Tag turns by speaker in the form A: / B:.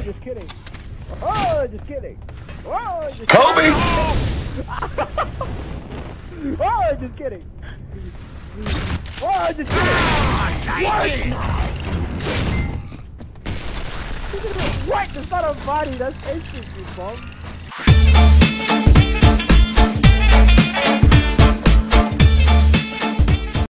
A: just kidding. Oh, just kidding. Oh, just
B: Kobe!
A: kidding. Oh, just kidding. Oh, just kidding. What? What? That's not a body. That's instant, you bum.